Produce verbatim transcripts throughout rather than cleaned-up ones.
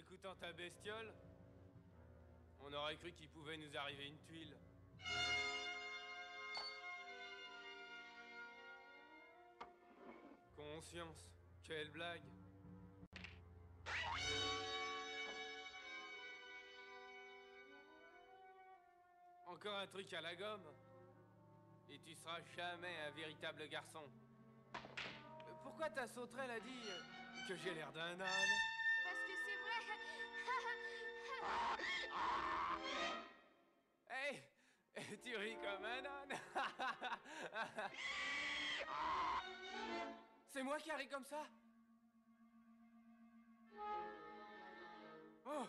écoutant ta bestiole, on aurait cru qu'il pouvait nous arriver une tuile. Conscience, quelle blague. Encore un truc à la gomme, et tu seras jamais un véritable garçon. Pourquoi ta sauterelle a dit que j'ai l'air d'un âne? Parce que c'est vrai. Hey, tu ris comme un âne. C'est moi qui ris comme ça? Oh.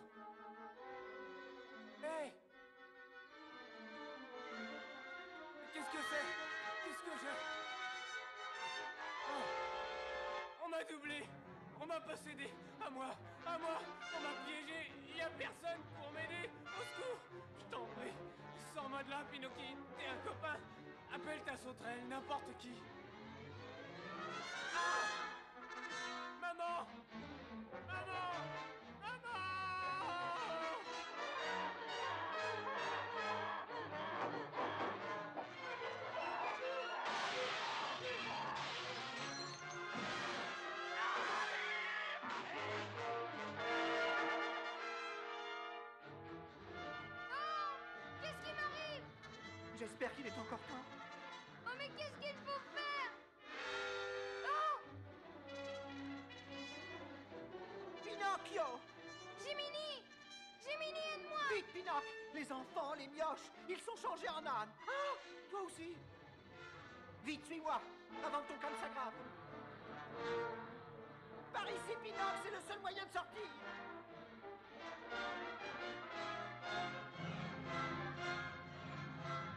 Hey. Qu'est-ce que c'est? Qu'est-ce que j'ai? Oh. On m'a doublé. On m'a possédé. À moi. À moi. On m'a piégé. Il y a personne pour m'aider. Au secours. Je t'en prie. Sors-moi de là, Pinocchio. T'es un copain. Appelle ta sauterelle, n'importe qui. Ah! Maman! Maman! Maman! Qu'est-ce qui m'arrive? J'espère qu'il est encore temps. Oh, mais qu'est-ce qu'il faut faire? Oh! Pinocchio! Jiminy! Jiminy, aide-moi! Vite, Pinoc! Les enfants, les mioches, ils sont changés en âne. Ah! Toi aussi! Vite, suis-moi, avant que ton calme s'aggrave. Par ici, Pinoc, c'est le seul moyen de sortir.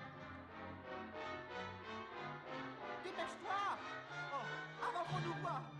Dépêche-toi! Oh, avant qu'on nous voie!